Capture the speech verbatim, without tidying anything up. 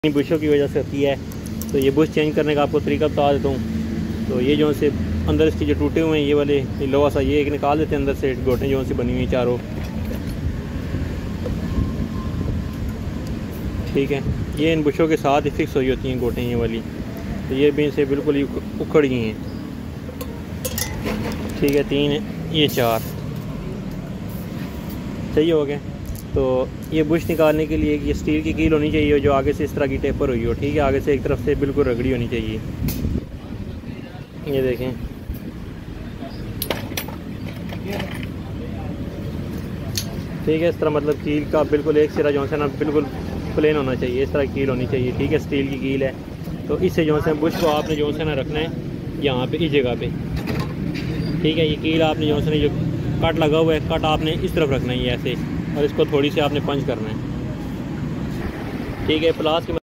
बुशों की वजह से होती है। तो ये बुश चेंज करने का आपको तरीका बता देता हूँ। तो ये जो से अंदर इसके जो टूटे हुए हैं ये वाले ये लोहा सा ये एक निकाल देते हैं अंदर से, गोटें जो से बनी हुई चारों, ठीक है। ये इन बुशों के साथ ही फिक्स हुई होती हैं गोटें ये वाली, तो ये भी इनसे बिल्कुल ही उखड़ गई हैं, ठीक है। तीन है, ये चार सही हो गए। तो ये बुश निकालने के लिए ये स्टील की कील होनी चाहिए जो आगे से इस तरह की टेपर हुई हो, ठीक है। आगे से एक तरफ से बिल्कुल रगड़ी होनी चाहिए, ये देखें। ठीक है, इस तरह मतलब कील का बिल्कुल एक सिरा जो है ना बिल्कुल प्लेन होना चाहिए, इस तरह कील होनी चाहिए, ठीक है। स्टील की कील है, तो इससे जो है बुश को आपने जो है ना रखना है यहाँ पे इस जगह पे, ठीक है। ये कील आपने जो है जो कट लगा हुआ है, कट आपने इस तरफ रखना है ये ऐसे, और इसको थोड़ी सी आपने पंच करना है, ठीक है। प्लास की